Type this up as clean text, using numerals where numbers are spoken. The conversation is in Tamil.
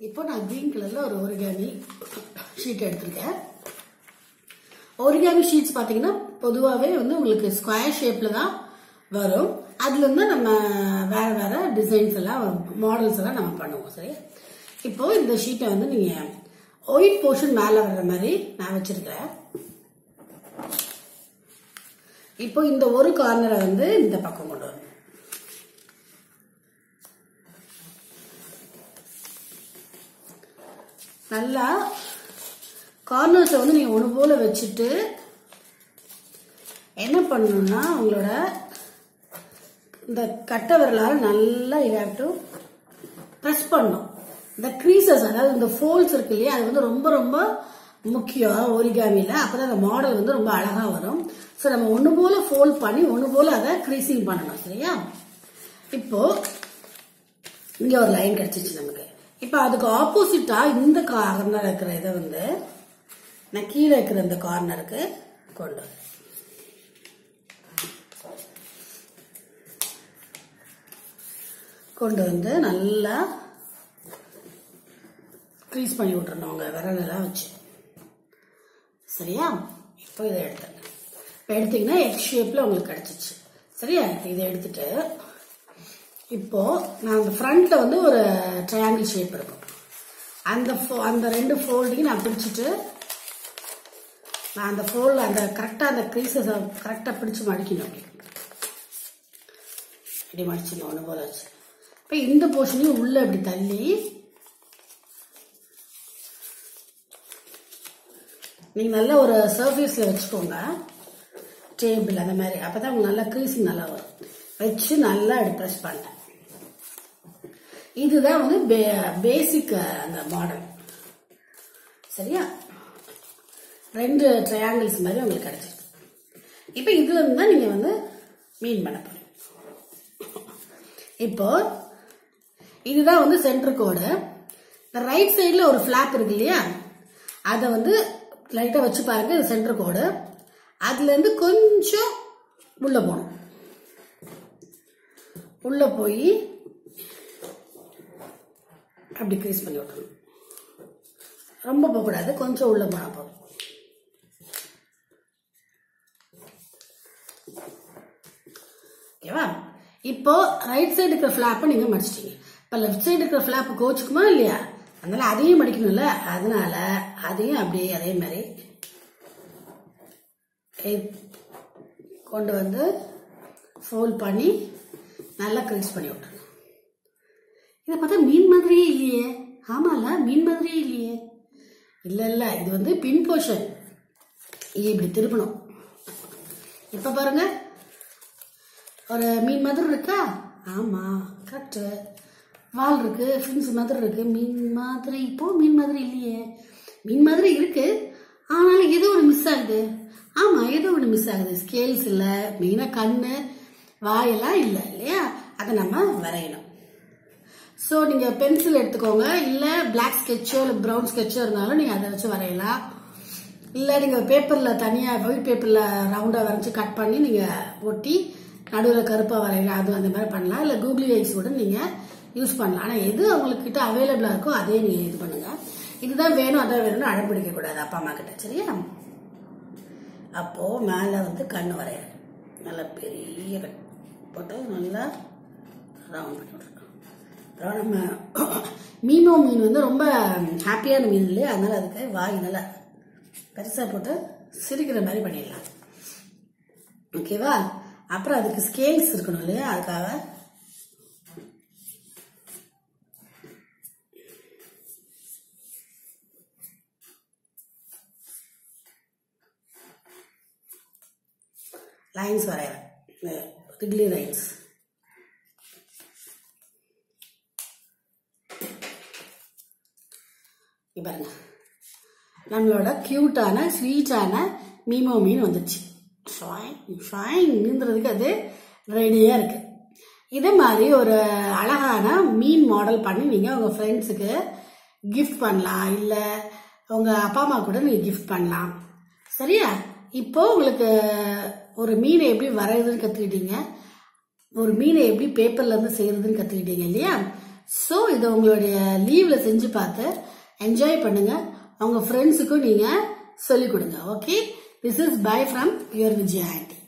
இப்போ நான் கிரீன் கலர்ல ஒரு ஒரிகாமி ஷீட் எடுத்திருக்கேன். ஒரிகாமி ஷீட்ஸ் பாத்தீங்கன்னா பொதுவாகவே வந்து உங்களுக்கு ஸ்கொயர் ஷேப்ல தான் வரும். அதுல இருந்து நம்ம வேற வேற டிசைன்ஸ் எல்லாம் மாடல்ஸ் எல்லாம் நம்ம பண்ணுவோம். சரி, இப்போ இந்த ஷீட்டை வந்து நீங்க ஒயிட் போர்ஷன் மேல வர்ற மாதிரி நான் வச்சிருக்கிறேன். இப்போ இந்த ஒரு கார்னரை வந்து இந்த பக்கம் கொண்டு வரணும். நல்லா கார்னர்ஸை வந்து நீங்க ஒன்று போல வச்சுட்டு என்ன பண்ணணும்னா உங்களோட இந்த கட்டை விரலால நல்லா யூ ஹேவ் டு பிரஸ் பண்ணணும். இந்த க்ரீசஸ் அதாவது இந்த ஃபோல்ட்ஸ் இருக்கு இல்லையா, அது வந்து ரொம்ப ரொம்ப முக்கியம் ஒரிகாமில. அப்பதான் அந்த மாடல் வந்து ரொம்ப அழகா வரும். ஸோ நம்ம ஒன்று போல ஃபோல்ட் பண்ணி ஒன்று போல அதை க்ரீசிங் பண்ணணும். சரியா, இப்போ இங்க ஒரு லைன் கிடைச்சிச்சு நமக்கு. இப்போ அதுக்கு ஆப்போசிட்டா இந்த கார்னர் இருக்கிற இதை வந்து நான் கீழே இருக்கிற இந்த கார்னருக்கு கொண்டு வந்து நல்லா க்ரீஸ் பண்ணி விட்டுறணும் உங்க விரலெல்லாம் வச்சு. சரியா, இப்போ இதை எடுத்துங்க. இப்போ எடுத்தீங்கன்னா எக்ஸ் ஷேப்ல உங்களுக்கு கிடைச்சிச்சு. சரியா, இதை எடுத்துட்டு இப்போ நான் அந்த ஃப்ரண்ட்ல வந்து ஒரு ட்ரையாங்கிள் ஷேப் இருக்கும். அந்த ரெண்டு ஃபோல்டையும் நான் பிடிச்சிட்டு நான் அந்த ஃபோல்ட் அந்த கரெக்டா அந்த க்ரீசஸ் கரெக்டா பிடிச்சு மடிக்கணும். இப்படி மடிச்சுங்க ஒன்று போல வச்சு. இப்போ இந்த போர்ஷனையும் உள்ள இப்படி தள்ளி நீங்க நல்ல ஒரு சர்ஃபேஸ்ல வச்சுக்கோங்க, டேபிள் அந்த மாதிரி. அப்பதான் உங்களுக்கு நல்லா க்ரீசிங் நல்லா வரும். வச்சு நல்லா ப்ரெஸ் பண்ணேன். இதுதான் வந்து பேசிக் அந்த மாடல். சரியா, ரெண்டு ட்ரையாங்கிள்ஸ் மாதிரி உங்களுக்கு கிடைச்சிருக்கு. இப்ப இதுல இருந்து தான் நீங்க வந்து மீன் பண்ண போறீங்க. இப்போ இதுதான் வந்து சென்டர் கோடு. இந்த ரைட் சைட்ல ஒரு ஃபிளாப் இருக்கு இல்லையா, அதை வந்து லைட்டா வச்சு பாருங்க. இது சென்டர் கோடு. அதுல இருந்து கொஞ்சம் உள்ள போகணும். உள்ள போய் அப்படி க்ரீஸ் பண்ணி விட்டுறணும். ரொம்ப போகக்கூடாது, கொஞ்சம் உள்ள போனா போதும். ஓகேவா, இப்போ ரைட் சைடு இருக்கிற ஃபிளாப்பை நீங்க மடிச்சிட்டீங்க. இப்ப லெஃப்ட் சைடு இருக்கிற ஃபிளாப் கோச்சுக்குமா இல்லையா, அதனால அதையும் மடிக்கணும்ல. அதனால அதையும் அப்படியே அதே மாதிரி கொண்டு வந்து ஃபோல்ட் பண்ணி நல்லா க்ரீஸ் பண்ணி விட்டுருங்க. இதை பார்த்தா மீன் மாதிரியே இல்லையே. ஆமால, மீன் மாதிரியே இல்லையே. இல்ல, இது வந்து பின் போர்ஷன். இப்படி திருப்பணும். இப்ப பாருங்க, ஒரு மீன் மாதிரி இருக்கா? ஆமா, கரெக்ட். வால் இருக்கு, ஃபின்ஸ் மாதிரி இருக்கு. மீன் மாதிரி இப்போ மீன் மாதிரி இல்லையே. மீன் மாதிரி இருக்கு, ஆனாலும் ஏதோ ஒன்று மிஸ் ஆகுது. ஆமா, ஏதோ ஒன்று மிஸ் ஆகுது. ஸ்கேல்ஸ் இல்ல, மீனா கண்ணு வாயெல்லாம் இல்ல இல்லையா, அதை நம்ம வரையணும். ஸோ நீங்க பென்சில் எடுத்துக்கோங்க, இல்ல பிளாக் ஸ்கெட்சோ இல்ல ப்ரௌன் ஸ்கெட்சோ இருந்தாலும் நீங்க அதை வச்சு வரையலாம். இல்ல நீங்க பேப்பர்ல தனியா ஒயிட் பேப்பர்ல ரவுண்டா வரைச்சு கட் பண்ணி நீங்க ஒட்டி நடுவில் கருப்பா வரையலாம். அது அந்த மாதிரி பண்ணலாம். இல்ல கூகுளி ஐஸ் கூட நீங்க யூஸ் பண்ணலாம். ஆனா எது உங்களுக்கு கிட்ட அவைலபிளா இருக்கோ அதே நீங்க இது பண்ணுங்க. இதுதான் வேணும் அதான் வேணும்னு அடம்பிடிக்க கூடாது அப்பா அம்மா கிட்ட. சரியா, அப்போ மேல வந்து கண்ணு வரைய நல்லா பெரிய கண் போட்டு நல்லா ரவுண்ட் பண்ணி விட்டுருக்கோம். நம்ம மீனோ மீன் வந்து ரொம்ப ஹாப்பியான மீன் இல்லையா, அதனால அதுக்கு வாய் நல்லா பெருசா போட்டு சிரிக்கிற மாதிரி பண்ணிடலாம். ஓகேவா, அப்புறம் அதுக்கு ஸ்கேல்ஸ் இருக்கணும் இல்லையா, அதுக்காக லைன்ஸ் வரையறேன். Wrigley lines. பாருங்க, நம்மளோட கியூட்டான ஸ்வீட்டான மீமோ மீன் வந்துச்சு. நீந்துறதுக்கு அது ரெடியா இருக்கு. இதே மாதிரி ஒரு அழகான மீன் மாடல் பண்ணி நீங்க உங்க ஃப்ரெண்ட்ஸுக்கு கிஃப்ட் பண்ணலாம். இல்ல உங்க அப்பா அம்மா கூட நீங்க கிஃப்ட் பண்ணலாம். சரியா, இப்போ உங்களுக்கு ஒரு மீனை எப்படி வரைகிறதுன்னு கத்துக்கிட்டீங்க, ஒரு மீனை எப்படி பேப்பர்ல இருந்து செய்யறதுன்னு கத்துக்கிட்டீங்க இல்லையா. ஸோ இதை உங்களுடைய லீவ்ல செஞ்சு பார்த்து என்ஜாய் பண்ணுங்க. அவங்க ஃப்ரெண்ட்ஸுக்கும் நீங்க சொல்லிக் கொடுங்க. Okay, this is bye from your Vijaya aunty.